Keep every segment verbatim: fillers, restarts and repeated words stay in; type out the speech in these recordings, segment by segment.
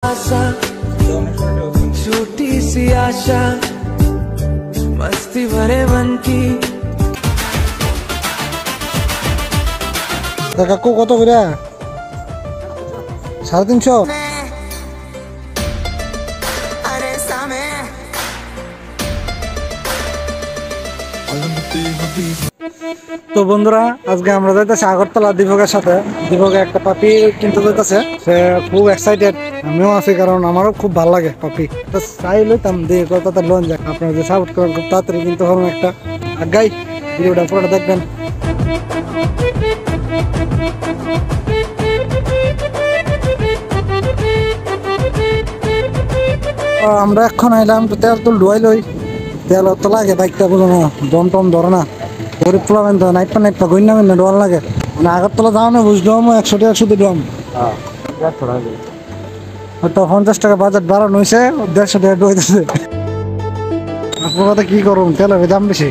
सा छोटी सी आशा मस्ती भरे मन की। কাকু কত করে? সাড়ে তিনশো। তো বন্ধুরা আজকে আমরা যাইতেছি আগরতলা দীপকের সাথে। দীপকে একটা পাপি কিনতে যাইতেছে, সে খুব এক্সাইটেড, আমিও আছি কারণ আমারও খুব ভালো লাগে পাপি। তো চাই লইতাম দিয়ে কথা লোন যাক, আপনারা যে সাপোর্ট করেন খুব তাড়াতাড়ি কিনতে পারবেন একটা। আগাই ভিডিওটা পুরোটা দেখবেন। আমরা এখন আইলাম তো তেল তুল ডুয়াই লই, তেল তো লাগে বাইকটা বলো না, দম টম ধরে না, গরিব পোলাবেন তো নাইট পা নাইট পা গই না না ডোয়ার লাগে। মানে আগরতলা যাও না বুঝলাম একশো টাকা শুধু ডম, হয়তো পঞ্চাশ টাকা বাজেট বাড়ানো হয়েছে, দেড়শো টাকা ডুয়াইতেছে। আপনার কথা কি করুন, তেলের দাম বেশি।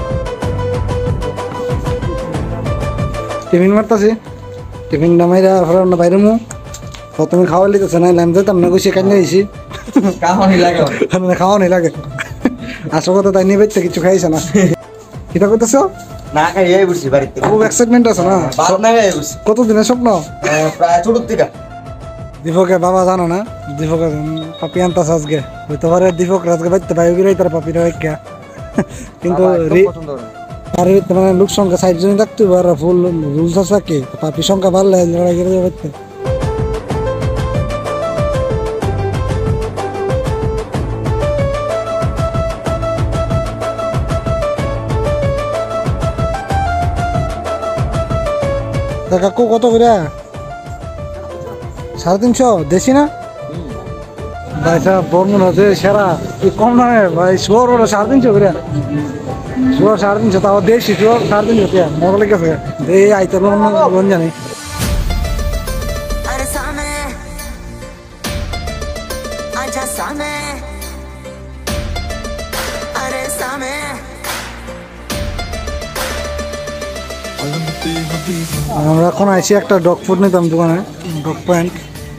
টিফিন মারতাছি, টিফিন নামাইরা ফেরানো বাইরে মু প্রথমে খাওয়া লিতেছে না, আমি যেতাম না গুছিয়ে কান্না দিয়েছি, খাওয়া নেই লাগে। আসল কথা তাই নিয়ে বেচতে কিছু খাইছে না। কিটা করতেছো? না খাই এই বুঝছি বাড়িতে খুব এক্সাইটমেন্ট আছে না? বাদ না খাই বুঝছি কত দিনের স্বপ্ন? প্রায় ছোট থেকে। দীপকে বাবা জানো না, দীপকে পাপি আনতাছে আজকে, হইতে পারে দীপক আজকে বাইতে ভাই গিরাই তার পাপির একটা, কিন্তু আর মানে লোক সংখ্যা ষাট জন থাকতে পারে, ফুল রুলস আছে কি পাপি সংখ্যা বাড়লে লড়াই গিরে বাইতে। কাকু কত করে? সাড়ে তিনশো। দেশি না ভাই সাহেব? বর্মন হচ্ছে সেরা, কি কম দামে ভাই। শুয়ার ওরা সাড়ে তিনশো করে, শুয়ার সাড়ে তিনশো, তাও দেশি শুয়ার সাড়ে তিনশো কে মজা লেগেছে। এই আইতে লোন লোন জানি। আমরা এখন আইসি একটা ডগ ফুড নিতাম দোকানে, ডগ প্যান্ট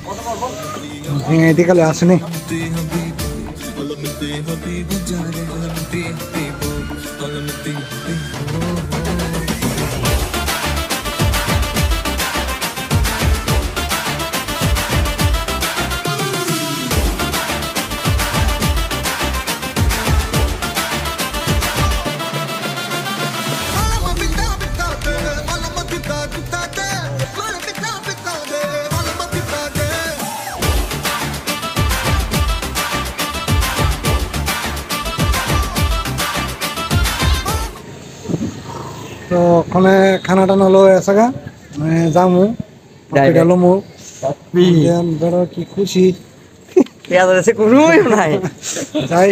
ভেঙে কালে আসেনি। তো ওখানে খানা টানা লো আছে গা, যামু লমু ধরো কি খুশি যাই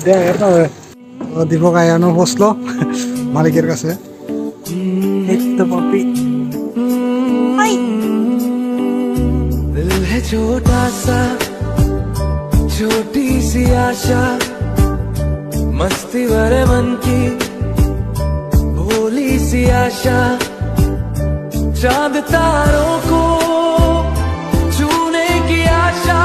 দীপক আয়ানো বসলো মালিকের কাছে। दिल है छोटा सा छोटी सी आशा मस्ती भरे मन की भोली सी आशा चांद तारों को छूने की आशा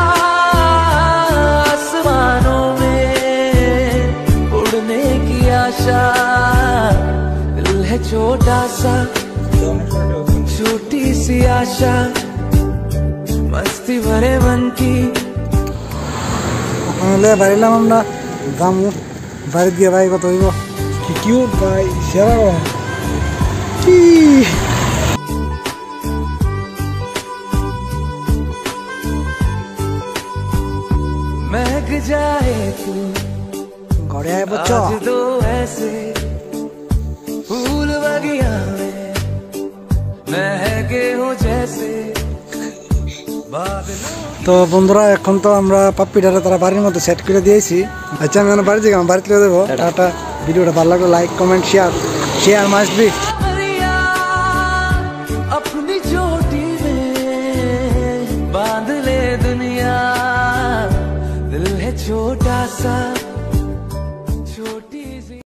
आसमानों में उड़ने की आशा। दिल है छोटा सा छोटी सी आशा मस्ती भरे मन की। বাড়িলাম আমরা যামু, বাড়ি দিয়ে ভাই কত হইব কি কিউট ভাই সেরা কি महक जाए तू ঘরে আয় বচ্চো। आज तो ऐसे फूल बगिया में महके हो जैसे बादलों। তো বন্ধুরা এখন তো আমরা পাপ্পিটারে তারা বাড়ির মধ্যে সেট করে দিয়েছি। আচ্ছা আমি বাড়ি যাই, বাড়িতে দেবো। টাটা। ভিডিওটা ভালো লাগলো like comment share share must B.